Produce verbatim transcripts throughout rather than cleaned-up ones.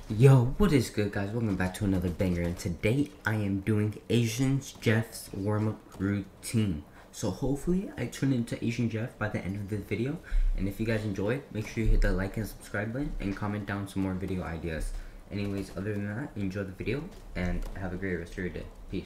Yo, what is good, guys? Welcome back to another banger, and today I am doing Asian Jeff's warm-up routine. So hopefully I turn into Asian Jeff by the end of this video, and if you guys enjoy, make sure you hit the like and subscribe button and comment down some more video ideas. Anyways, other than that, enjoy the video and have a great rest of your day. Peace.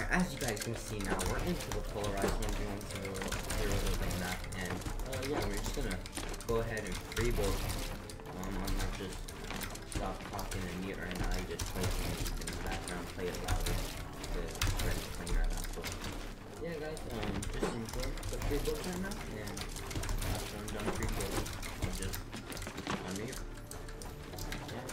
Alright, as you guys can see now, we're into the polarized one going to zero building map, and uh, yeah, we're just gonna go ahead and free build. Um, I'm not just stop talking and mute right now. I just play some music in the background, play it louder to start playing right now. So yeah, guys, um, just enjoy the free build right now, and after I'm done free building, I'll just unmute. Yeah.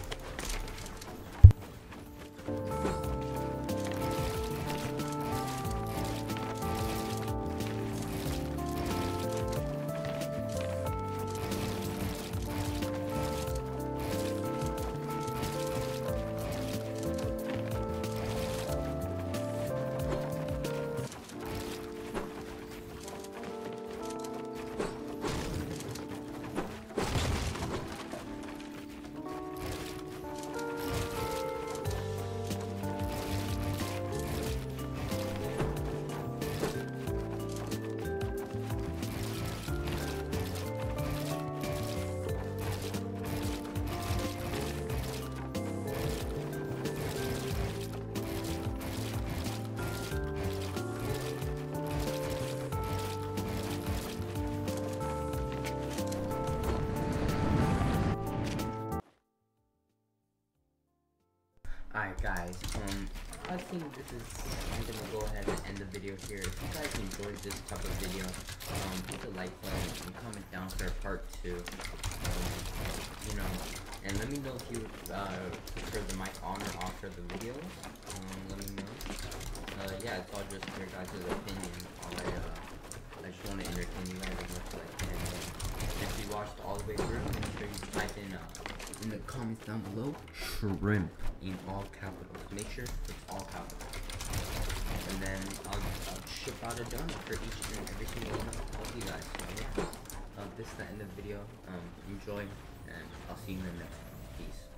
Alright guys, um, I think this is, I'm gonna go ahead and end the video here. If you guys enjoyed this type of video, um, hit the like button and comment down for part two, um, you know, and let me know if you, uh, prefer the mic on or off for the videos, um, let me know. Uh, yeah, it's all just your guys' opinion. All I, uh, I just want to entertain you guys as much as I can. And if you watched all the way through, make sure you type in, uh, in the comments down below, shrimp in all capitals. Make sure it's all capitals. And then I'll, I'll ship out a donut for each and every single one of you guys. So yeah, uh, this is the end of the video. Um, enjoy, and I'll see you in the next one. Peace.